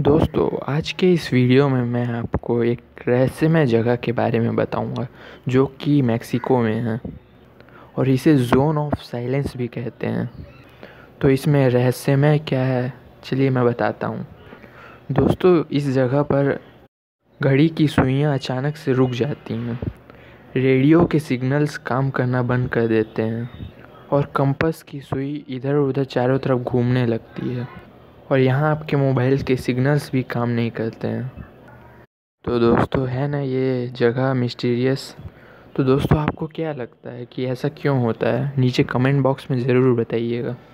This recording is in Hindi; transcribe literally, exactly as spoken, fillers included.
दोस्तों, आज के इस वीडियो में मैं आपको एक रहस्यमय जगह के बारे में बताऊंगा जो कि मेक्सिको में है और इसे जोन ऑफ साइलेंस भी कहते हैं। तो इसमें रहस्यमय क्या है, चलिए मैं बताता हूँ। दोस्तों, इस जगह पर घड़ी की सुइयां अचानक से रुक जाती हैं, रेडियो के सिग्नल्स काम करना बंद कर देते हैं और कंपास की सुई इधर उधर चारों तरफ घूमने लगती है और यहाँ आपके मोबाइल के सिग्नल्स भी काम नहीं करते हैं। तो दोस्तों, है ना ये जगह मिस्टीरियस। तो दोस्तों, आपको क्या लगता है कि ऐसा क्यों होता है? नीचे कमेंट बॉक्स में ज़रूर बताइएगा।